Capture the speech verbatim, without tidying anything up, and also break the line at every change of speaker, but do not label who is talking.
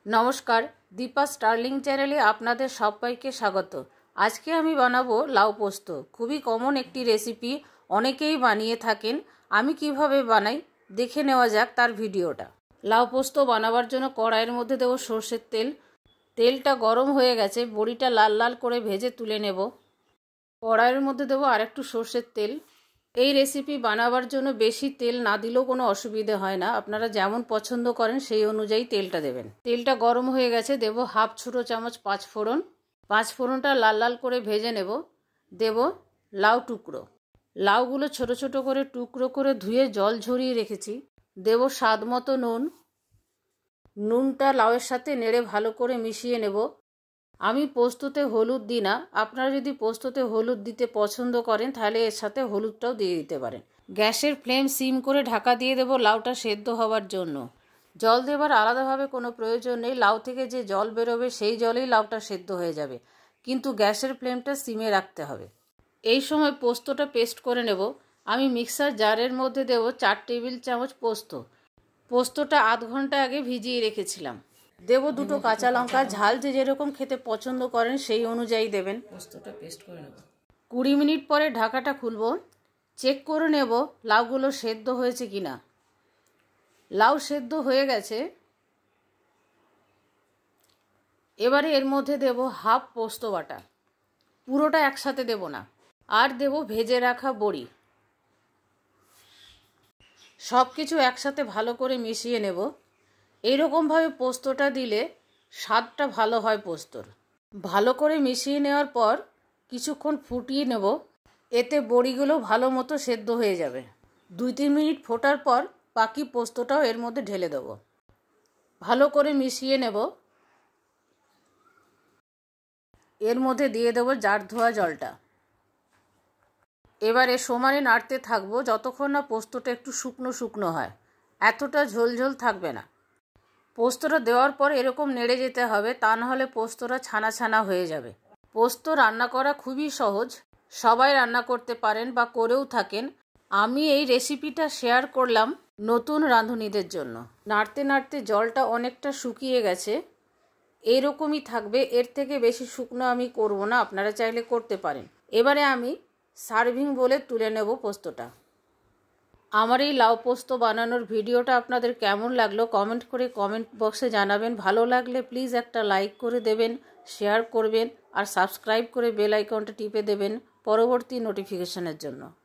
नमस्कार दीपा स्टार्लिंग चैनेले आपनादेर सबाइके स्वागत। आज के आमी बानाबो लाउ पोस्त। खूबई कमन एकटी रेसिपि, अनेकेई बानिये थाकेन। आमी किभाबे बानाई देखे नेওয়া যাক तार भिडियोटा। लाउ पोस्त बानाबार जोन्नो कड़ाइयेर मध्य देब सर्षेर तेल। तेलटा गरम हये गेछे, बड़िटा लाल लाल करे भेजे तुले नेब। कड़ाइयेर मध्य देब आरेकटु सर्षेर तेल। এই রেসিপি বানাবার জন্য বেশি তেল না দিলেও কোনো অসুবিধা হয় না, আপনারা যেমন পছন্দ করেন সেই অনুযায়ী তেলটা দেবেন। তেলটা গরম হয়ে গেছে, দেব হাফ ছোটো চামচ পাঁচ ফোড়ন। পাঁচ ফোড়নটা লাল লাল করে ভেজে নেব। দেব লাউ টুকরো। লাউগুলো ছোট ছোট করে টুকরো করে ধুয়ে জল ঝরিয়ে রেখেছি। দেব স্বাদ মতো নুন। নুনটা লাউয়ের সাথে নেড়ে ভালো করে মিশিয়ে নেব। আমি পোস্ততে হলুদ দিই না, আপনারা যদি পোস্ততে হলুদ দিতে পছন্দ করেন তাহলে এর সাথে হলুদটাও দিয়ে দিতে পারেন। গ্যাসের ফ্লেম সিম করে ঢাকা দিয়ে দেব লাউটা সেদ্ধ হওয়ার জন্য। জল দেবার আলাদাভাবে কোনো প্রয়োজন নেই, লাউ থেকে যে জল বেরোবে সেই জলেই লাউটা সেদ্ধ হয়ে যাবে, কিন্তু গ্যাসের ফ্লেমটা সিমে রাখতে হবে। এই সময় পোস্তটা পেস্ট করে নেব। আমি মিক্সার জারের মধ্যে দেব চার টেবিল চামচ পোস্ত। পোস্তটা আধ ঘন্টা আগে ভিজিয়ে রেখেছিলাম। দেব দুটো কাঁচা লঙ্কা, ঝাল যে যেরকম খেতে পছন্দ করেন সেই অনুযায়ী দেবেন। পোস্তটা পেস্ট করে নেব। কুড়ি মিনিট পরে ঢাকাটা খুলব, চেক করে নেব লাউগুলো সেদ্ধ হয়েছে কিনা। লাউ সেদ্ধ হয়ে গেছে। এবারে এর মধ্যে দেব হাফ পোস্ত বাটা। পুরোটা একসাথে দেব না। আর দেব ভেজে রাখা বড়ি। সব কিছু একসাথে ভালো করে মিশিয়ে নেব। এইরকমভাবে পোস্তটা দিলে স্বাদটা ভালো হয় পোস্তর। ভালো করে মিশিয়ে নেওয়ার পর কিছুক্ষণ ফুটিয়ে নেব। এতে বড়িগুলো ভালো মতো সেদ্ধ হয়ে যাবে। দুই তিন মিনিট ফোটার পর বাকি পোস্তটাও এর মধ্যে ঢেলে দেব। ভালো করে মিশিয়ে নেব। এর মধ্যে দিয়ে দেব জার ধোয়া জলটা। এবারে সমানে নাড়তে থাকবো যতক্ষণ না পোস্তটা একটু শুকনো শুকনো হয়। এতটা ঝোল ঝোল থাকবে না। পোস্তটা দেওয়ার পর এরকম নেড়ে যেতে হবে, তা না হলে পোস্তটা ছানা ছানা হয়ে যাবে। পোস্ত রান্না করা খুবই সহজ, সবাই রান্না করতে পারেন বা করেও থাকেন। আমি এই রেসিপিটা শেয়ার করলাম নতুন রাঁধুনিদের জন্য। নাড়তে নাড়তে জলটা অনেকটা শুকিয়ে গেছে, এইরকমই থাকবে। এর থেকে বেশি শুকনো আমি করব না, আপনারা চাইলে করতে পারেন। এবারে আমি সার্ভিং বলে তুলে নেব পোস্তটা। আমার এই লাউ পোস্ত বানানোর ভিডিওটা আপনাদের কেমন লাগলো কমেন্ট করে কমেন্ট বক্সে জানাবেন। ভালো লাগলে প্লিজ একটা লাইক করে দেবেন, শেয়ার করবেন আর সাবস্ক্রাইব করে বেল আইকনটা টিপে দেবেন পরবর্তী নোটিফিকেশনের জন্য।